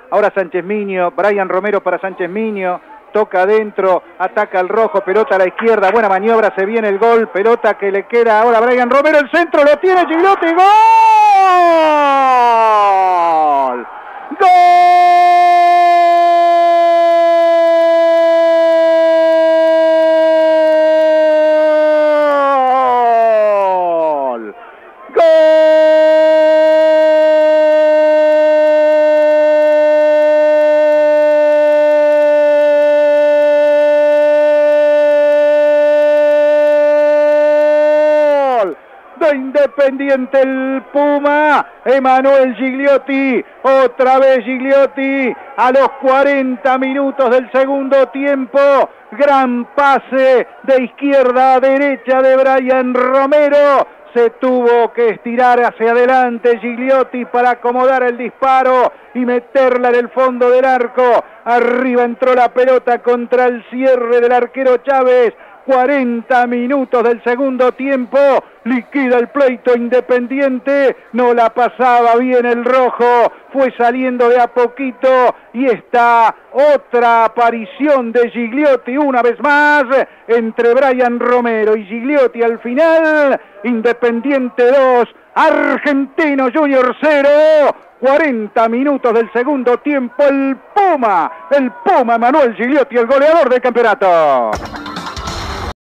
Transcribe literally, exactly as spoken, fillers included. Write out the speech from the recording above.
ahora Sánchez Miño, Brian Romero para Sánchez Miño, toca adentro, ataca al rojo, pelota a la izquierda, buena maniobra, se viene el gol, pelota que le queda ahora a Brian Romero, el centro lo tiene Gigliotti, ¡gol! ¡Gol! De Independiente el Puma, Emanuel Gigliotti, otra vez Gigliotti, a los cuarenta minutos del segundo tiempo, gran pase de izquierda a derecha de Brian Romero, se tuvo que estirar hacia adelante Gigliotti para acomodar el disparo y meterla en el fondo del arco, arriba entró la pelota contra el cierre del arquero Chávez, cuarenta minutos del segundo tiempo, liquida el pleito Independiente, no la pasaba bien el rojo, fue saliendo de a poquito y está otra aparición de Gigliotti una vez más entre Brian Romero y Gigliotti al final, Independiente dos, Argentino Junior cero, cuarenta minutos del segundo tiempo, el Puma, el Puma Emanuel Gigliotti, el goleador del campeonato.